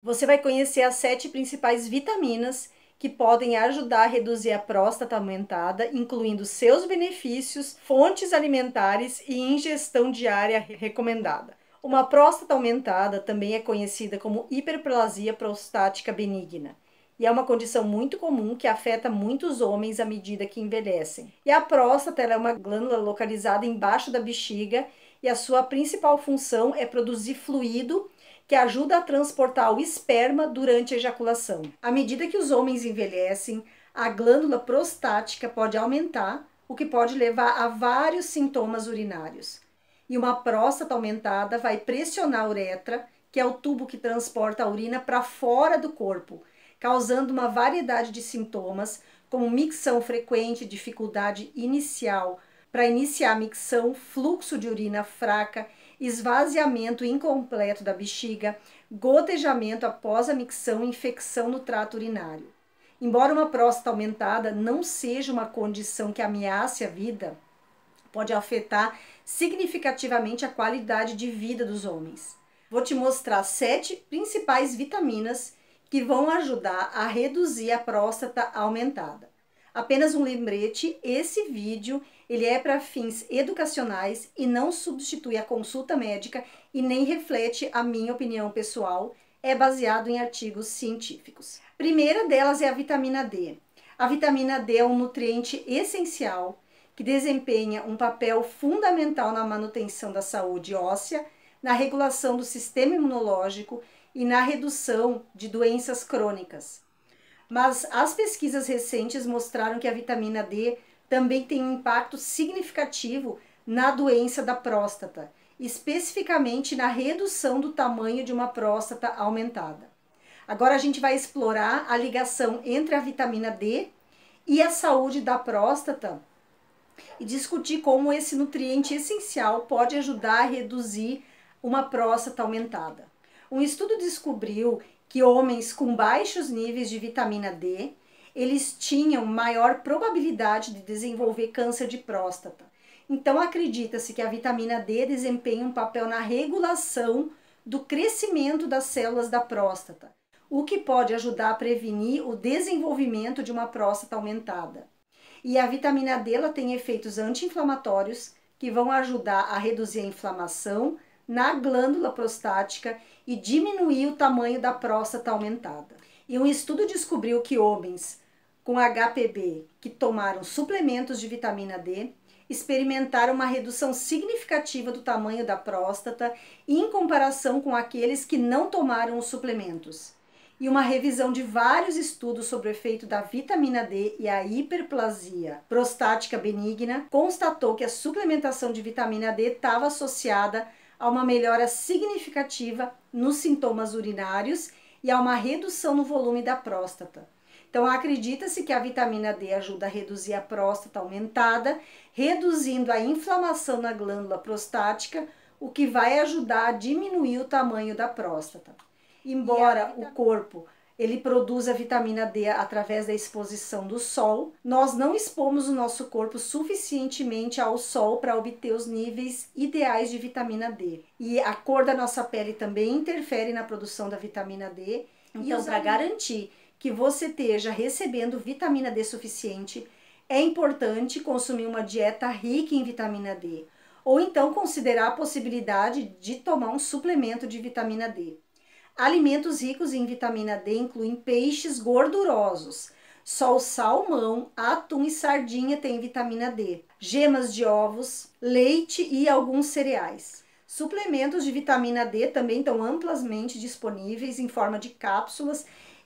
Você vai conhecer as 7 principais vitaminas que podem ajudar a reduzir a próstata aumentada, incluindo seus benefícios, fontes alimentares e ingestão diária recomendada. Uma próstata aumentada também é conhecida como hiperplasia prostática benigna. E é uma condição muito comum que afeta muitos homens à medida que envelhecem. E a próstata é uma glândula localizada embaixo da bexiga e a sua principal função é produzir fluido que ajuda a transportar o esperma durante a ejaculação. À medida que os homens envelhecem, a glândula prostática pode aumentar, o que pode levar a vários sintomas urinários. E uma próstata aumentada vai pressionar a uretra, que é o tubo que transporta a urina para fora do corpo, causando uma variedade de sintomas, como micção frequente, dificuldade inicial para iniciar a micção, fluxo de urina fraca, esvaziamento incompleto da bexiga, gotejamento após a micção e infecção no trato urinário. Embora uma próstata aumentada não seja uma condição que ameace a vida, pode afetar significativamente a qualidade de vida dos homens. Vou te mostrar 7 principais vitaminas que vão ajudar a reduzir a próstata aumentada. Apenas um lembrete, esse vídeo ele é para fins educacionais e não substitui a consulta médica e nem reflete a minha opinião pessoal, é baseado em artigos científicos. A primeira delas é a vitamina D. A vitamina D é um nutriente essencial que desempenha um papel fundamental na manutenção da saúde óssea, na regulação do sistema imunológico e na redução de doenças crônicas. Mas as pesquisas recentes mostraram que a vitamina D também tem um impacto significativo na doença da próstata, especificamente na redução do tamanho de uma próstata aumentada. Agora a gente vai explorar a ligação entre a vitamina D e a saúde da próstata e discutir como esse nutriente essencial pode ajudar a reduzir uma próstata aumentada. Um estudo descobriu que homens com baixos níveis de vitamina D, eles tinham maior probabilidade de desenvolver câncer de próstata. Então acredita-se que a vitamina D desempenha um papel na regulação do crescimento das células da próstata, o que pode ajudar a prevenir o desenvolvimento de uma próstata aumentada. E a vitamina D ela tem efeitos anti-inflamatórios que vão ajudar a reduzir a inflamação na glândula prostática e diminuir o tamanho da próstata aumentada. E um estudo descobriu que homens com HPB que tomaram suplementos de vitamina D experimentaram uma redução significativa do tamanho da próstata em comparação com aqueles que não tomaram os suplementos. E uma revisão de vários estudos sobre o efeito da vitamina D e a hiperplasia prostática benigna constatou que a suplementação de vitamina D estava associada a uma melhora significativa nos sintomas urinários e a uma redução no volume da próstata. Então, acredita-se que a vitamina D ajuda a reduzir a próstata aumentada, reduzindo a inflamação na glândula prostática, o que vai ajudar a diminuir o tamanho da próstata. Embora o corpo ele produza vitamina D através da exposição do sol, nós não expomos o nosso corpo suficientemente ao sol para obter os níveis ideais de vitamina D. E a cor da nossa pele também interfere na produção da vitamina D. Então, para garantir que você esteja recebendo vitamina D suficiente, é importante consumir uma dieta rica em vitamina D. Ou então considerar a possibilidade de tomar um suplemento de vitamina D. Alimentos ricos em vitamina D incluem peixes gordurosos. Só o salmão, atum e sardinha têm vitamina D. Gemas de ovos, leite e alguns cereais. Suplementos de vitamina D também estão amplamente disponíveis em forma de cápsulas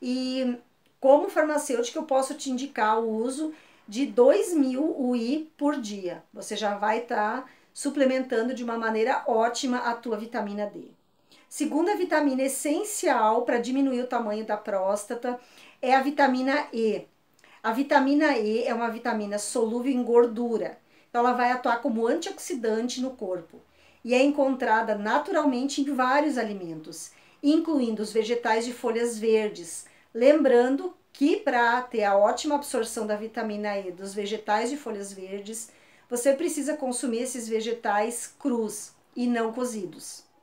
e como farmacêutica eu posso te indicar o uso de 2.000 UI por dia. Você já vai estar suplementando de uma maneira ótima a tua vitamina D. Segunda vitamina essencial para diminuir o tamanho da próstata é a vitamina E. A vitamina E é uma vitamina solúvel em gordura, então ela vai atuar como antioxidante no corpo e é encontrada naturalmente em vários alimentos, incluindo os vegetais de folhas verdes. Lembrando que para ter a ótima absorção da vitamina E dos vegetais de folhas verdes, você precisa consumir esses vegetais crus e não cozidos.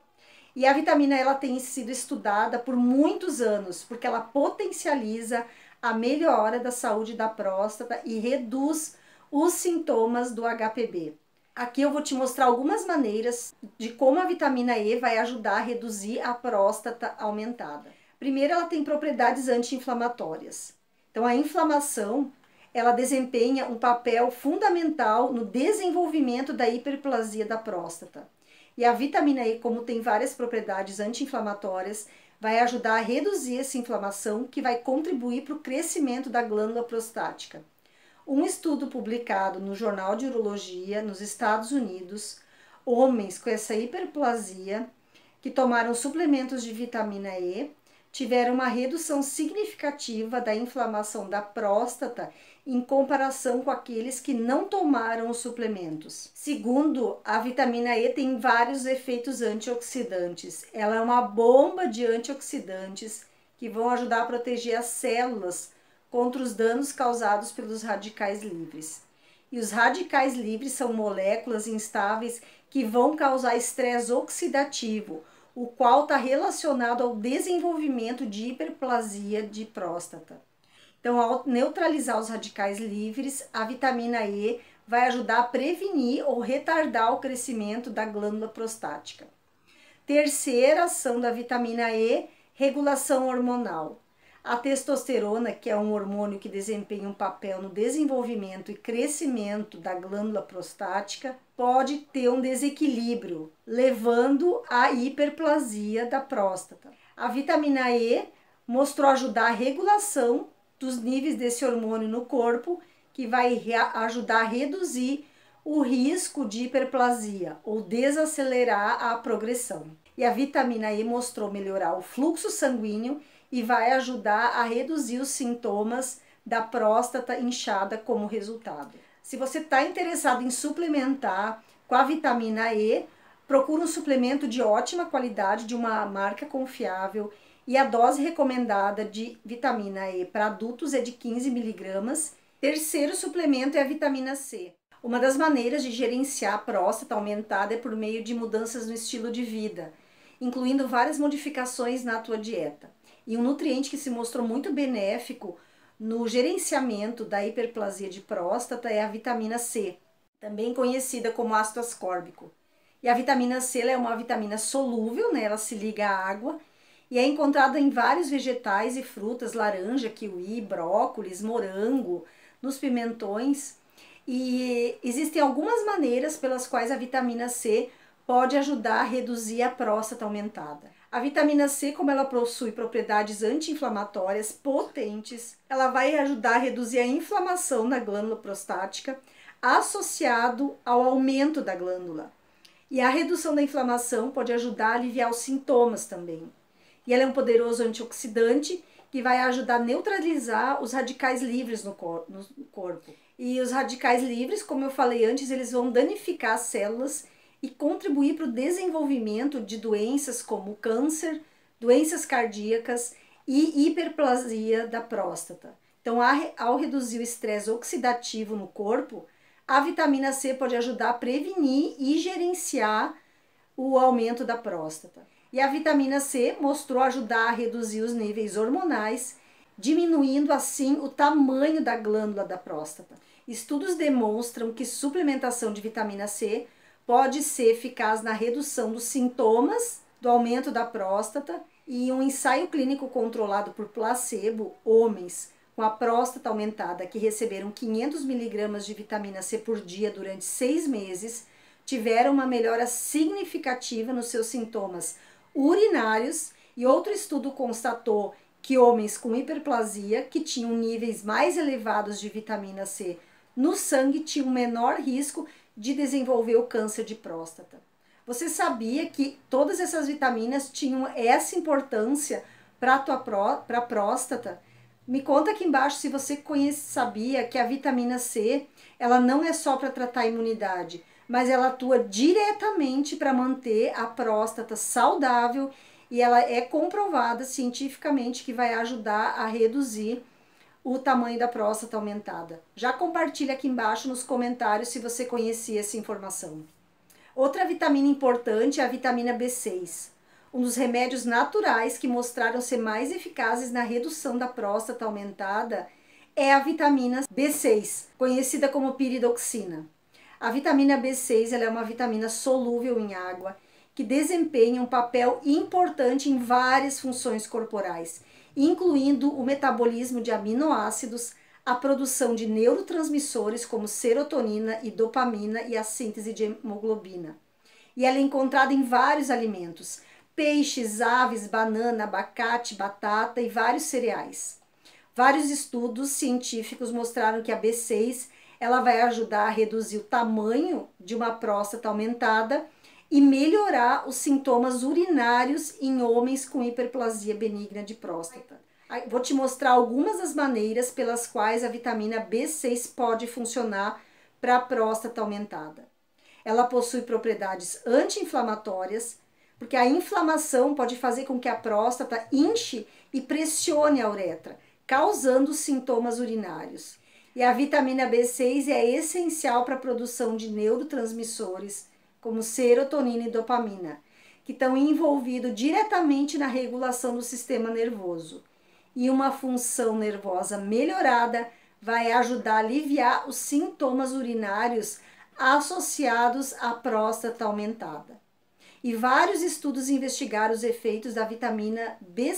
E a vitamina E ela tem sido estudada por muitos anos, porque ela potencializa a melhora da saúde da próstata e reduz os sintomas do HPB. Aqui eu vou te mostrar algumas maneiras de como a vitamina E vai ajudar a reduzir a próstata aumentada. Primeiro, ela tem propriedades anti-inflamatórias. Então, a inflamação, ela desempenha um papel fundamental no desenvolvimento da hiperplasia da próstata. E a vitamina E, como tem várias propriedades anti-inflamatórias, vai ajudar a reduzir essa inflamação, que vai contribuir para o crescimento da glândula prostática. Um estudo publicado no Jornal de Urologia nos Estados Unidos, homens com essa hiperplasia que tomaram suplementos de vitamina E tiveram uma redução significativa da inflamação da próstata em comparação com aqueles que não tomaram os suplementos. Segundo, a vitamina E tem vários efeitos antioxidantes. Ela é uma bomba de antioxidantes que vão ajudar a proteger as células contra os danos causados pelos radicais livres. E os radicais livres são moléculas instáveis que vão causar estresse oxidativo, o qual está relacionado ao desenvolvimento de hiperplasia de próstata. Então, ao neutralizar os radicais livres, a vitamina E vai ajudar a prevenir ou retardar o crescimento da glândula prostática. Terceira ação da vitamina E, regulação hormonal. A testosterona, que é um hormônio que desempenha um papel no desenvolvimento e crescimento da glândula prostática, pode ter um desequilíbrio, levando à hiperplasia da próstata. A vitamina E mostrou ajudar a regulação dos níveis desse hormônio no corpo, que vai ajudar a reduzir o risco de hiperplasia ou desacelerar a progressão. E a vitamina E mostrou melhorar o fluxo sanguíneo e vai ajudar a reduzir os sintomas da próstata inchada como resultado. Se você está interessado em suplementar com a vitamina E, procura um suplemento de ótima qualidade, de uma marca confiável, e a dose recomendada de vitamina E para adultos é de 15 miligramas. Terceiro suplemento é a vitamina C. Uma das maneiras de gerenciar a próstata aumentada é por meio de mudanças no estilo de vida, incluindo várias modificações na tua dieta. E um nutriente que se mostrou muito benéfico no gerenciamento da hiperplasia de próstata é a vitamina C, também conhecida como ácido ascórbico. E a vitamina C é uma vitamina solúvel, né? Ela se liga à água e é encontrada em vários vegetais e frutas, laranja, kiwi, brócolis, morango, nos pimentões. E existem algumas maneiras pelas quais a vitamina C pode ajudar a reduzir a próstata aumentada. A vitamina C, como ela possui propriedades anti-inflamatórias potentes, ela vai ajudar a reduzir a inflamação na glândula prostática, associado ao aumento da glândula. E a redução da inflamação pode ajudar a aliviar os sintomas também. E ela é um poderoso antioxidante que vai ajudar a neutralizar os radicais livres no corpo. E os radicais livres, como eu falei antes, eles vão danificar as células e contribuir para o desenvolvimento de doenças como câncer, doenças cardíacas e hiperplasia da próstata. Então, ao reduzir o estresse oxidativo no corpo, a vitamina C pode ajudar a prevenir e gerenciar o aumento da próstata. E a vitamina C mostrou ajudar a reduzir os níveis hormonais, diminuindo assim o tamanho da glândula da próstata. Estudos demonstram que suplementação de vitamina C pode ser eficaz na redução dos sintomas do aumento da próstata, e um ensaio clínico controlado por placebo, homens com a próstata aumentada que receberam 500 miligramas de vitamina C por dia durante 6 meses, tiveram uma melhora significativa nos seus sintomas urinários, e outro estudo constatou que homens com hiperplasia, que tinham níveis mais elevados de vitamina C no sangue, tinham menor risco de desenvolver o câncer de próstata. Você sabia que todas essas vitaminas tinham essa importância para a próstata? Me conta aqui embaixo se você sabia que a vitamina C, ela não é só para tratar a imunidade, mas ela atua diretamente para manter a próstata saudável, e ela é comprovada cientificamente que vai ajudar a reduzir o tamanho da próstata aumentada. Já compartilha aqui embaixo nos comentários se você conhecia essa informação. Outra vitamina importante é a vitamina B6. Um dos remédios naturais que mostraram ser mais eficazes na redução da próstata aumentada é a vitamina B6, conhecida como piridoxina. A vitamina B6 ela é uma vitamina solúvel em água que desempenha um papel importante em várias funções corporais, incluindo o metabolismo de aminoácidos, a produção de neurotransmissores como serotonina e dopamina e a síntese de hemoglobina. E ela é encontrada em vários alimentos: peixes, aves, banana, abacate, batata e vários cereais. Vários estudos científicos mostraram que a B6 ela vai ajudar a reduzir o tamanho de uma próstata aumentada e melhorar os sintomas urinários em homens com hiperplasia benigna de próstata. Vou te mostrar algumas das maneiras pelas quais a vitamina B6 pode funcionar para a próstata aumentada. Ela possui propriedades anti-inflamatórias, porque a inflamação pode fazer com que a próstata inche e pressione a uretra, causando sintomas urinários. E a vitamina B6 é essencial para a produção de neurotransmissores, como serotonina e dopamina, que estão envolvidos diretamente na regulação do sistema nervoso. E uma função nervosa melhorada vai ajudar a aliviar os sintomas urinários associados à próstata aumentada. E vários estudos investigaram os efeitos da vitamina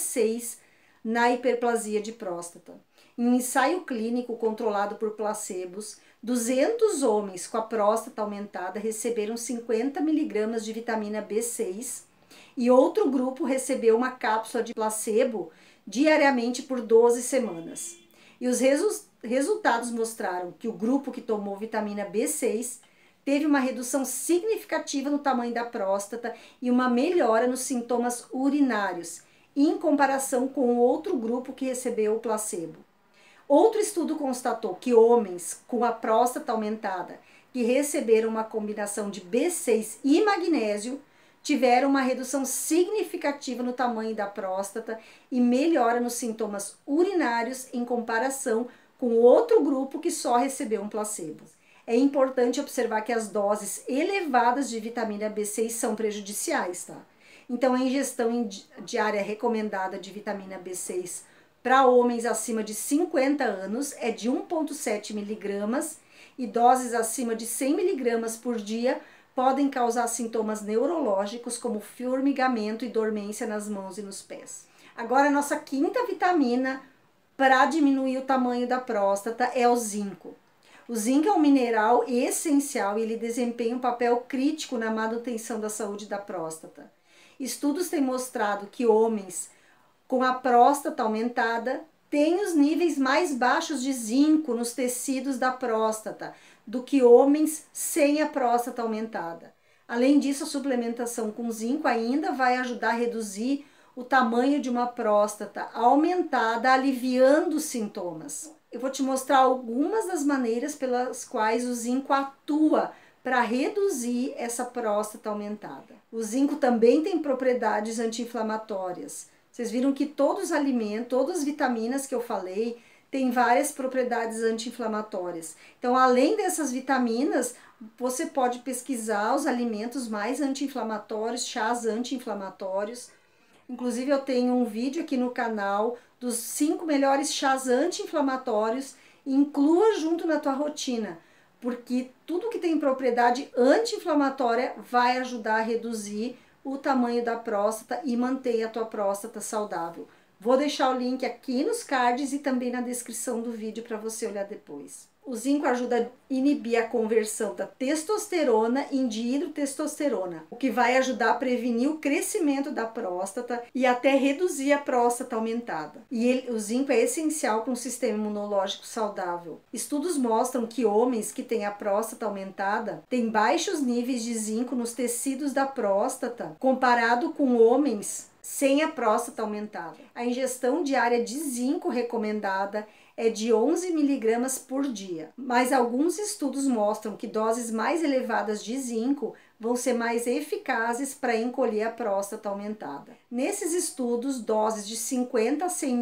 B6 na hiperplasia de próstata. Em um ensaio clínico controlado por placebos, 200 homens com a próstata aumentada receberam 50 mg de vitamina B6 e outro grupo recebeu uma cápsula de placebo diariamente por 12 semanas. E os resultados mostraram que o grupo que tomou vitamina B6 teve uma redução significativa no tamanho da próstata e uma melhora nos sintomas urinários, em comparação com o outro grupo que recebeu o placebo. Outro estudo constatou que homens com a próstata aumentada que receberam uma combinação de B6 e magnésio tiveram uma redução significativa no tamanho da próstata e melhora nos sintomas urinários em comparação com o outro grupo que só recebeu um placebo. É importante observar que as doses elevadas de vitamina B6 são prejudiciais, tá? Então, a ingestão diária recomendada de vitamina B6 para homens acima de 50 anos é de 1,7 mg e doses acima de 100 mg por dia podem causar sintomas neurológicos como formigamento e dormência nas mãos e nos pés. Agora, a nossa quinta vitamina para diminuir o tamanho da próstata é o zinco. O zinco é um mineral essencial e ele desempenha um papel crítico na manutenção da saúde da próstata. Estudos têm mostrado que homens com a próstata aumentada têm os níveis mais baixos de zinco nos tecidos da próstata do que homens sem a próstata aumentada. Além disso, a suplementação com zinco ainda vai ajudar a reduzir o tamanho de uma próstata aumentada, aliviando os sintomas. Eu vou te mostrar algumas das maneiras pelas quais o zinco atua para reduzir essa próstata aumentada. O zinco também tem propriedades anti-inflamatórias. Vocês viram que todos os alimentos, todas as vitaminas que eu falei, têm várias propriedades anti-inflamatórias. Então, além dessas vitaminas, você pode pesquisar os alimentos mais anti-inflamatórios, chás anti-inflamatórios. Inclusive, eu tenho um vídeo aqui no canal dos 5 melhores chás anti-inflamatórios. Inclua junto na tua rotina, porque tudo que tem propriedade anti-inflamatória vai ajudar a reduzir o tamanho da próstata e manter a tua próstata saudável. Vou deixar o link aqui nos cards e também na descrição do vídeo para você olhar depois. O zinco ajuda a inibir a conversão da testosterona em dihidrotestosterona, o que vai ajudar a prevenir o crescimento da próstata e até reduzir a próstata aumentada. E o zinco é essencial para um sistema imunológico saudável. Estudos mostram que homens que têm a próstata aumentada têm baixos níveis de zinco nos tecidos da próstata, comparado com homens sem a próstata aumentada. A ingestão diária de zinco recomendada é de 11 mg por dia, mas alguns estudos mostram que doses mais elevadas de zinco vão ser mais eficazes para encolher a próstata aumentada. Nesses estudos, doses de 50 a 100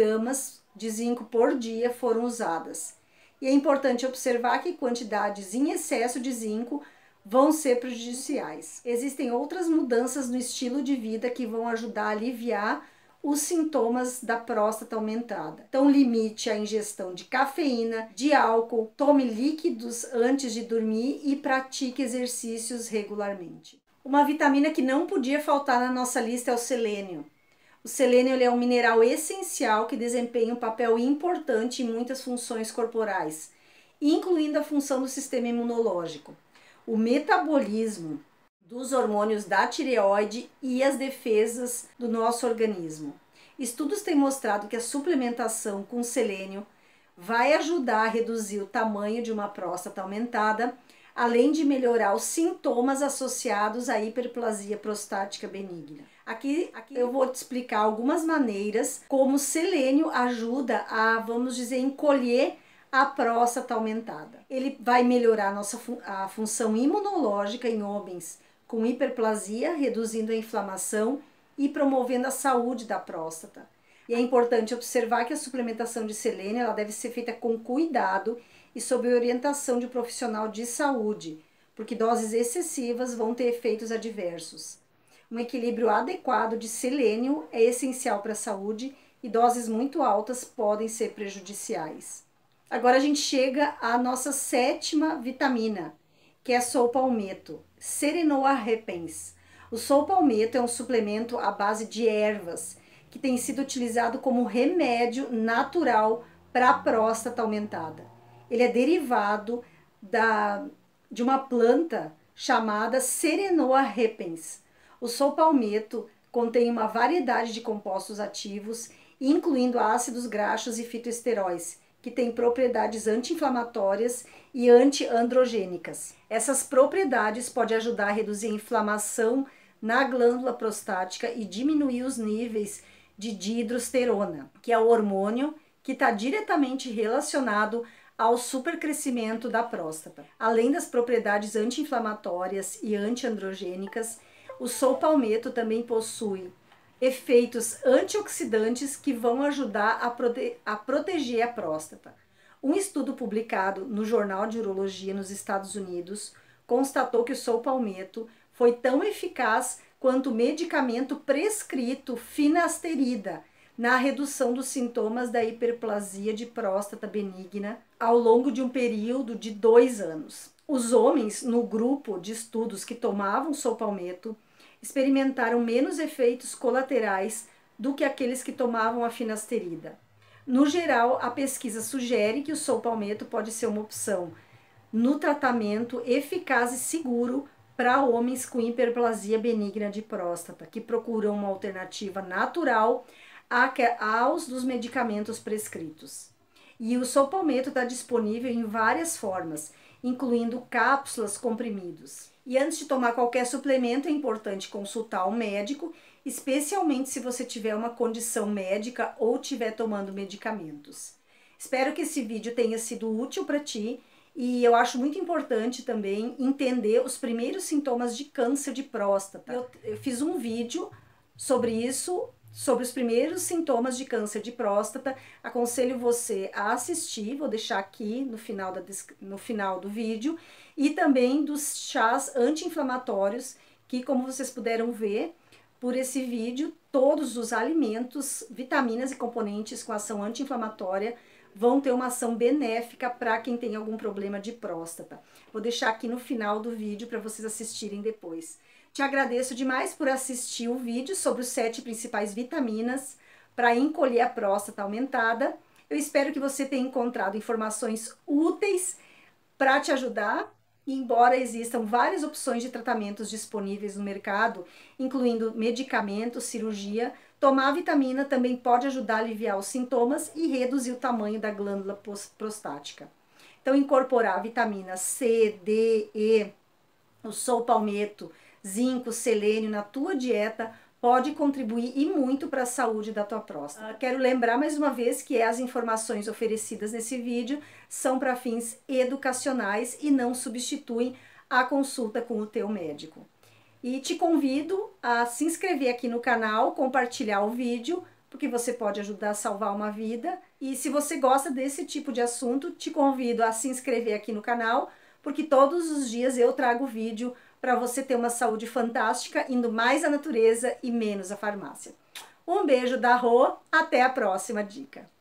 mg de zinco por dia foram usadas. E é importante observar que quantidades em excesso de zinco vão ser prejudiciais. Existem outras mudanças no estilo de vida que vão ajudar a aliviar os sintomas da próstata aumentada. Então, limite a ingestão de cafeína, de álcool, tome líquidos antes de dormir e pratique exercícios regularmente. Uma vitamina que não podia faltar na nossa lista é o selênio. O selênio ele é um mineral essencial que desempenha um papel importante em muitas funções corporais, incluindo a função do sistema imunológico, o metabolismo dos hormônios da tireoide e as defesas do nosso organismo. Estudos têm mostrado que a suplementação com selênio vai ajudar a reduzir o tamanho de uma próstata aumentada, além de melhorar os sintomas associados à hiperplasia prostática benigna. Aqui eu vou te explicar algumas maneiras como o selênio ajuda a, vamos dizer, encolher a próstata aumentada. Ele vai melhorar a função imunológica em homens com hiperplasia, reduzindo a inflamação e promovendo a saúde da próstata. E é importante observar que a suplementação de selênio ela deve ser feita com cuidado e sob orientação de um profissional de saúde, porque doses excessivas vão ter efeitos adversos. Um equilíbrio adequado de selênio é essencial para a saúde e doses muito altas podem ser prejudiciais. Agora a gente chega à nossa 7ª vitamina, que é a solpalmeto, Serenoa repens. O solpalmeto é um suplemento à base de ervas, que tem sido utilizado como remédio natural para a próstata aumentada. Ele é derivado de uma planta chamada Serenoa repens. O solpalmeto contém uma variedade de compostos ativos, incluindo ácidos graxos e fitoesteróis, que tem propriedades anti-inflamatórias e anti-androgênicas. Essas propriedades podem ajudar a reduzir a inflamação na glândula prostática e diminuir os níveis de dihidrosterona, que é o hormônio que está diretamente relacionado ao supercrescimento da próstata. Além das propriedades anti-inflamatórias e anti-androgênicas, o solpalmeto também possui efeitos antioxidantes que vão ajudar a proteger a próstata. Um estudo publicado no Jornal de Urologia nos Estados Unidos constatou que o solpalmeto foi tão eficaz quanto o medicamento prescrito finasterida na redução dos sintomas da hiperplasia de próstata benigna ao longo de um período de 2 anos. Os homens no grupo de estudos que tomavam solpalmeto experimentaram menos efeitos colaterais do que aqueles que tomavam a finasterida. No geral, a pesquisa sugere que o solpalmeto pode ser uma opção no tratamento eficaz e seguro para homens com hiperplasia benigna de próstata, que procuram uma alternativa natural aos dos medicamentos prescritos. E o solpalmeto está disponível em várias formas, incluindo cápsulas, comprimidos. E antes de tomar qualquer suplemento é importante consultar um médico, especialmente se você tiver uma condição médica ou estiver tomando medicamentos. Espero que esse vídeo tenha sido útil para ti e eu acho muito importante também entender os primeiros sintomas de câncer de próstata. Eu fiz um vídeo sobre isso, sobre os primeiros sintomas de câncer de próstata. Aconselho você a assistir, vou deixar aqui no final do vídeo, e também dos chás anti-inflamatórios, que como vocês puderam ver por esse vídeo, todos os alimentos, vitaminas e componentes com ação anti-inflamatória vão ter uma ação benéfica para quem tem algum problema de próstata. Vou deixar aqui no final do vídeo para vocês assistirem depois. Te agradeço demais por assistir o vídeo sobre os 7 principais vitaminas para encolher a próstata aumentada. Eu espero que você tenha encontrado informações úteis para te ajudar. Embora existam várias opções de tratamentos disponíveis no mercado, incluindo medicamentos, cirurgia, tomar vitamina também pode ajudar a aliviar os sintomas e reduzir o tamanho da glândula prostática. Então, incorporar vitamina C, D, E, o solpalmeto, zinco, selênio na tua dieta pode contribuir e muito para a saúde da tua próstata. Quero lembrar mais uma vez que as informações oferecidas nesse vídeo são para fins educacionais e não substituem a consulta com o teu médico. E te convido a se inscrever aqui no canal, compartilhar o vídeo, porque você pode ajudar a salvar uma vida. E se você gosta desse tipo de assunto, te convido a se inscrever aqui no canal, porque todos os dias eu trago vídeo para você ter uma saúde fantástica, indo mais à natureza e menos à farmácia. Um beijo da Rô, até a próxima dica.